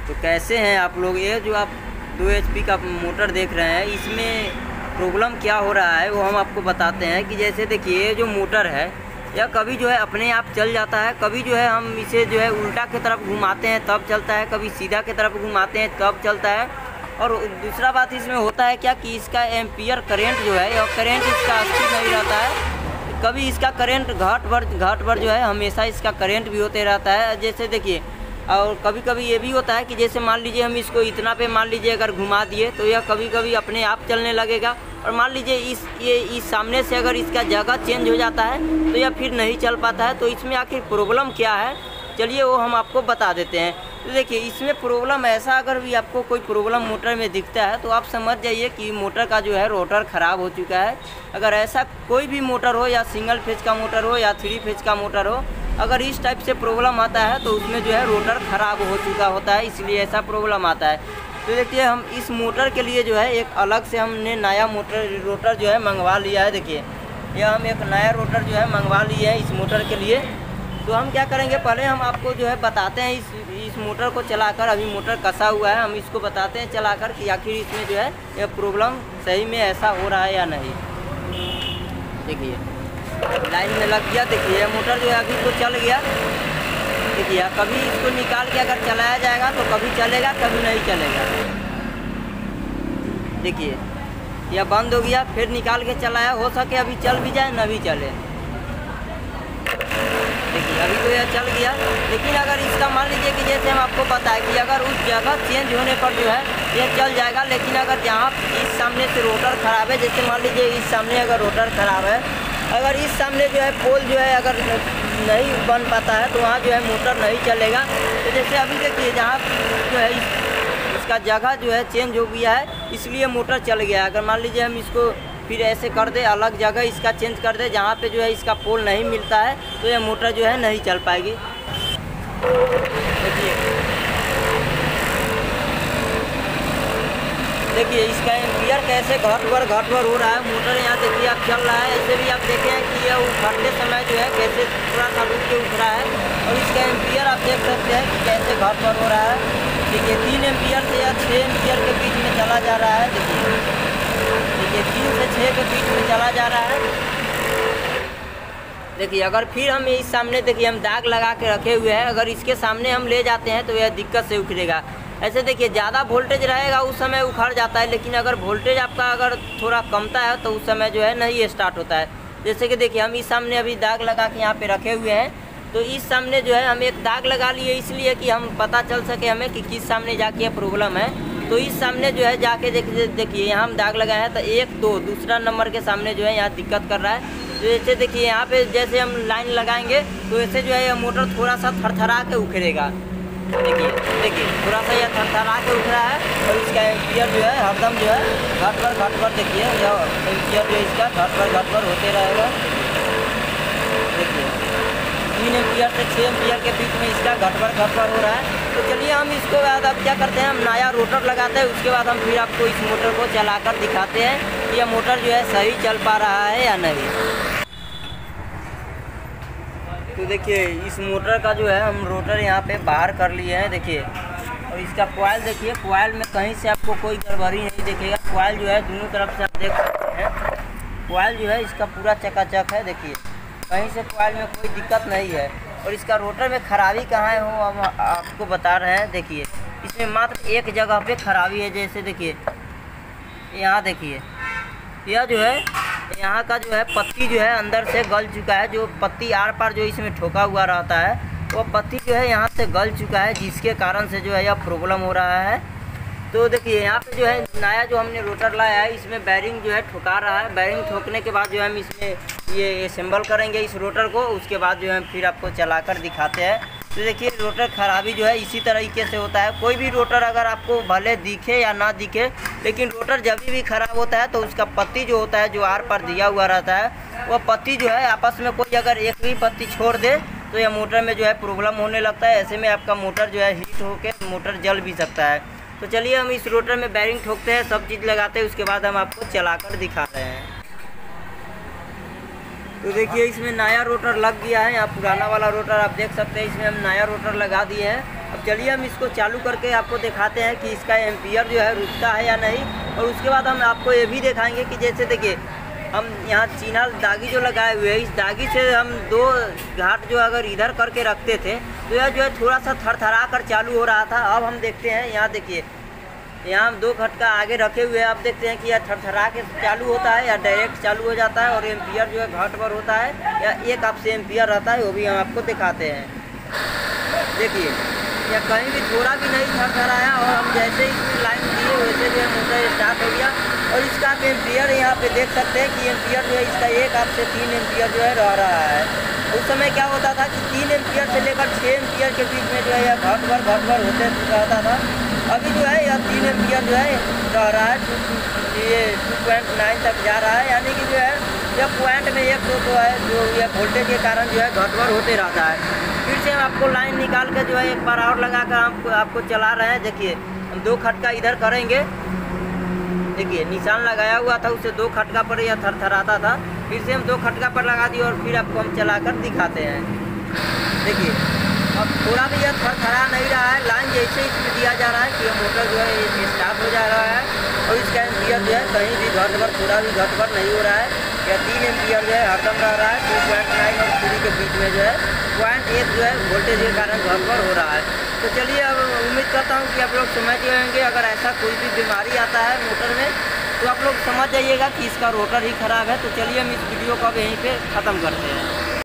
तो कैसे हैं आप लोग। ये जो आप 2 HP का मोटर देख रहे हैं, इसमें प्रॉब्लम क्या हो रहा है वो हम आपको बताते हैं। कि जैसे देखिए, ये जो मोटर है यह कभी जो है अपने आप चल जाता है, कभी जो है हम इसे जो है उल्टा की तरफ घुमाते हैं तब चलता है, कभी सीधा की तरफ घुमाते हैं तब चलता है। और दूसरा बात इसमें होता है क्या कि इसका एम्पियर करंट जो है, यह करंट इसका स्थिर नहीं रहता है। कभी इसका करंट घट बढ़ जो है, हमेशा इसका करंट भी होते रहता है। जैसे देखिए, और कभी कभी ये भी होता है कि जैसे मान लीजिए हम इसको इतना पे मान लीजिए अगर घुमा दिए तो यह कभी कभी अपने आप चलने लगेगा। और मान लीजिए इस सामने से अगर इसका जगह चेंज हो जाता है तो यह फिर नहीं चल पाता है। तो इसमें आखिर प्रॉब्लम क्या है, चलिए वो हम आपको बता देते हैं। तो देखिए, इसमें प्रॉब्लम ऐसा, अगर भी आपको कोई प्रॉब्लम मोटर में दिखता है तो आप समझ जाइए कि मोटर का जो है रोटर ख़राब हो चुका है। अगर ऐसा कोई भी मोटर हो, या सिंगल फेज का मोटर हो या 3 फेज का मोटर हो, अगर इस टाइप से प्रॉब्लम आता है तो उसमें जो है रोटर ख़राब हो चुका होता है, इसलिए ऐसा प्रॉब्लम आता है। तो देखिए, हम इस मोटर के लिए जो है एक अलग से हमने नया रोटर जो है मंगवा लिया है। देखिए, यह हम एक नया रोटर जो है मंगवा लिए हैं इस मोटर के लिए। तो हम क्या करेंगे, पहले हम आपको जो है बताते हैं इस मोटर को चलाकर। अभी मोटर कसा हुआ है, हम इसको बताते हैं चलाकर कि आखिर इसमें जो है यह प्रॉब्लम सही में ऐसा हो रहा है या नहीं। देखिए, लाइन में लग गया। देखिए, मोटर जो है अभी तो चल गया। देखिए, कभी इसको निकाल के अगर चलाया जाएगा तो कभी चलेगा, कभी नहीं चलेगा। देखिए, यह बंद हो गया, फिर निकाल के चलाया, हो सके अभी चल भी जाए न भी चले। देखिए, अभी तो यह चल गया। लेकिन अगर इसका मान लीजिए कि जैसे हम आपको बताएं कि अगर उस जगह चेंज होने पर जो है यह चल जाएगा। लेकिन अगर जहाँ इस सामने से रोटर ख़राब है, जैसे मान लीजिए इस सामने अगर रोटर ख़राब है, अगर इस सामने जो है पोल जो है अगर नहीं बन पाता है तो वहाँ जो है मोटर नहीं चलेगा। तो जैसे अभी देखिए, जहाँ जो है इसका जगह जो है चेंज हो गया है, इसलिए मोटर चल गया। अगर मान लीजिए हम इसको फिर ऐसे कर दे, अलग जगह इसका चेंज कर दे जहाँ पे जो है इसका पोल नहीं मिलता है, तो यह मोटर जो है नहीं चल पाएगी। देखिए, इसका एम्पियर कैसे घट बढ़ हो रहा है। मोटर यहाँ देखिए आप चल रहा है, ऐसे भी आप देखें कि यह उठते समय जो है कैसे थोड़ा सा रुक के उठ रहा है। और इसका एम्पियर आप देख सकते हैं कि कैसे घट बढ़ हो रहा है। देखिए, 3 एम्पियर से या 6 एम्पियर के बीच में चला जा रहा है। देखिए 3 से 6 के बीच में चला जा रहा है। देखिए, अगर फिर हम इस सामने देखिए हम दाग लगा के रखे हुए हैं, अगर इसके सामने हम ले जाते हैं तो यह दिक्कत से उखड़ेगा। ऐसे देखिए, ज़्यादा वोल्टेज रहेगा उस समय उखड़ जाता है, लेकिन अगर वोल्टेज आपका अगर थोड़ा कमता है तो उस समय जो है नहीं स्टार्ट होता है। जैसे कि देखिए, हम इस सामने अभी दाग लगा के यहाँ पे रखे हुए हैं। तो इस सामने जो है हम एक दाग लगा लिए इसलिए कि हम पता चल सके हमें कि किस सामने जाके प्रॉब्लम है। तो इस सामने जो है जाके देखिए यहाँ हम दाग लगाए हैं, तो 1 2 दूसरा नंबर के सामने जो है यहाँ दिक्कत कर रहा है। तो जैसे देखिए, यहाँ पे जैसे हम लाइन लगाएंगे तो ऐसे जो है यह मोटर थोड़ा सा थरथरा के उखड़ेगा। देखिए थोड़ा सा यह थरथरा के उठ रहा है। और इसका एम्पियर जो है हरदम जो है घट बढ़ देखिए, यह एम्पियर जो इसका घट बढ़ होते रहेगा। देखिए, 3 एम्पियर से 6 एम्पियर के बीच में इसका घट बढ़ हो रहा है। तो चलिए, हम इसको बाद अब क्या करते हैं, हम नया रोटर लगाते हैं। उसके बाद हम फिर आपको इस मोटर को चलाकर दिखाते हैं कि यह मोटर जो है सही चल पा रहा है या नहीं। तो देखिए, इस मोटर का जो है हम रोटर यहाँ पे बाहर कर लिए हैं। देखिए, और इसका कॉइल देखिए, कॉइल में कहीं से आपको कोई गड़बड़ी नहीं दिखेगा। कॉइल जो है दोनों तरफ से आप देख सकते हैं, कॉइल जो है इसका पूरा चकाचक है। देखिए, कहीं से कॉइल में कोई दिक्कत नहीं है। और इसका रोटर में खराबी कहाँ है वो हम आपको बता रहे हैं। देखिए, इसमें मात्र एक जगह पे खराबी है। जैसे देखिए, यहाँ देखिए, यह जो है यहाँ का जो है पत्ती जो है अंदर से गल चुका है। जो पत्ती आर पार जो इसमें ठोका हुआ रहता है, वो पत्ती जो है यहाँ से गल चुका है, जिसके कारण से जो है यह प्रॉब्लम हो रहा है। तो देखिए, यहाँ पे जो है नया जो हमने रोटर लाया है, इसमें बैरिंग जो है ठोका रहा है। बैरिंग ठोकने के बाद जो है हम इसमें ये असेंबल करेंगे इस रोटर को। उसके बाद जो है फिर आपको चलाकर दिखाते हैं। तो देखिए, रोटर खराबी जो है इसी तरीके से होता है। कोई भी रोटर अगर आपको भले दिखे या ना दिखे, लेकिन रोटर जब भी ख़राब होता है तो उसका पत्ती जो होता है, जो आर पर दिया हुआ रहता है, वह पत्ती जो है आपस में कोई अगर एक भी पत्ती छोड़ दे तो यह मोटर में जो है प्रॉब्लम होने लगता है। ऐसे में आपका मोटर जो है हीट होकर मोटर जल भी सकता है। तो चलिए, हम इस रोटर में बैरिंग ठोकते हैं, सब चीज़ लगाते हैं, उसके बाद हम आपको चलाकर दिखा रहे हैं। तो देखिए, इसमें नया रोटर लग गया है। यहाँ पुराना वाला रोटर आप देख सकते हैं, इसमें हम नया रोटर लगा दिए हैं। अब चलिए हम इसको चालू करके आपको दिखाते हैं कि इसका एम्पियर जो है रुकता है या नहीं। और उसके बाद हम आपको ये भी दिखाएंगे कि जैसे देखिए हम यहाँ चीना दागी जो लगाए हुए हैं, इस दागी से हम 2 घाट जो अगर इधर करके रखते थे तो यह जो है थोड़ा सा थरथरा कर चालू हो रहा था। अब हम देखते हैं, यहाँ देखिए यहाँ हम 2 खटका आगे रखे हुए हैं। आप देखते हैं कि यह थरथरा के चालू होता है या डायरेक्ट चालू हो जाता है, और एम्पियर जो है घाट पर होता है या एक आपसे एम्पियर रहता है, वो भी हम आपको दिखाते हैं। देखिए या कहीं भी थोड़ा भी नहीं थरथराया, और हम जैसे इसमें लाइन दिए वैसे जो है मोटर स्टार्ट हो गया। और इसका आप एम्पियर यहाँ पे देख सकते हैं कि एम्पियर जो है इसका 1 आपसे 3 एम्पियर जो है रह रहा है। उस समय क्या होता था कि 3 एम्पियर से लेकर 6 एम्पियर के बीच में जो है यह घट भर होते रहता था। अभी जो है यह 3 एम्पियर जो है रह रहा है, ये 2.9 तक जा रहा है। यानी कि जो है यह पॉइंट में 1-2 तो है जो यह वोल्टेज के कारण जो है घट भर होते रहता है। फिर से हम आपको लाइन निकाल कर जो है एक बार और लगा कर आपको चला रहे हैं। देखिए हम 2 खटका इधर करेंगे, देखिए निशान लगाया हुआ था, उससे 2 खटका पर यह थरथराता था। फिर से हम 2 खटका पर लगा दिए और फिर आपको हम चलाकर दिखाते हैं। देखिए अब थोड़ा भी यह थरथरा नहीं रहा है, लाइन जैसे इसमें दिया जा रहा है कि मोटर जो है ये स्टार्ट हो जा रहा है। और इसका एम्पियर जो है कहीं भी घट भर, थोड़ा भी घट भर नहीं हो रहा है। यह 3 एम्पियर जो है हरदम रह रहा है। 2.9 और 3 के बीच में जो है 0.1 जो है वोल्टेज के कारण घट भर हो रहा है। तो चलिए अब उम्मीद करता हूँ कि आप लोग समझ जाएंगे। अगर ऐसा कोई भी बीमारी आता है मोटर में तो आप लोग समझ जाइएगा कि इसका रोटर ही ख़राब है। तो चलिए हम इस वीडियो को अब यहीं पे ख़त्म करते हैं।